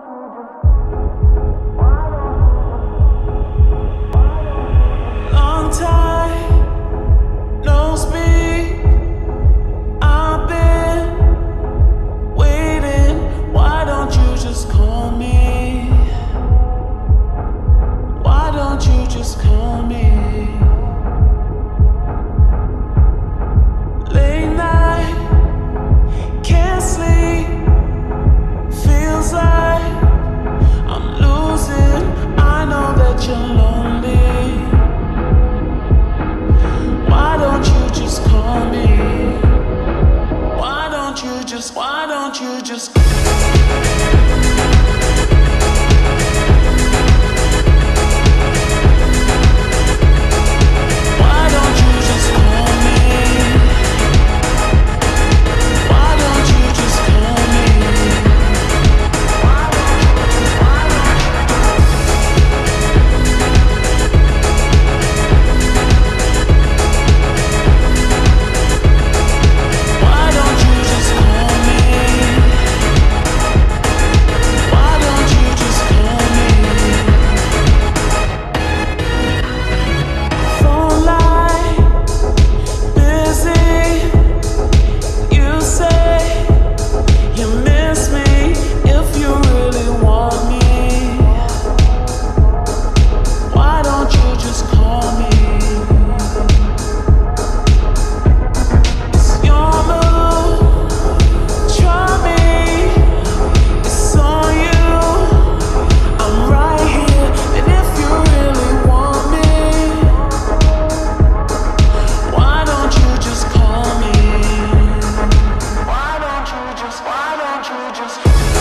Long time no speak. I've been waiting. Why don't you just call me? Why don't you just call me? Late night, can't sleep. Feels like I'm losing. I know that you're lonely. Why don't you just call me? Why don't you just Why don't you just call me? Why don't you just call me? Why don't you just call me? Why don't you just call me? Phone line busy. You say you miss me if you really want me. Why don't you just call me? It's your move, try me. It's on you. I'm right here, and if you really want me, why don't you just call me? Why don't you just Why don't you just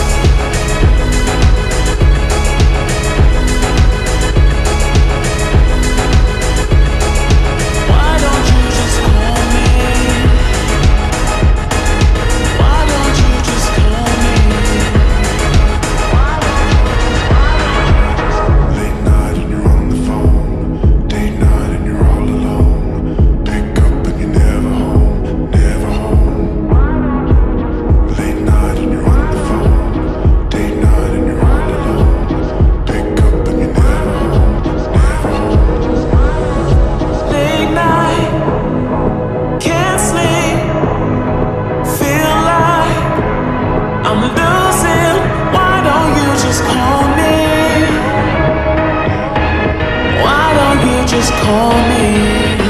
call me? Why don't you just call me? Late night and you're on the phone. Day night and you're all alone. Pick up and you're never home, never home. Late night and you're on the phone. Day night and you're all alone. Pick up and you're never home, never home. Late night, can't sleep. Feel like I'm losing. Why don't you just call me? Why don't you just call me?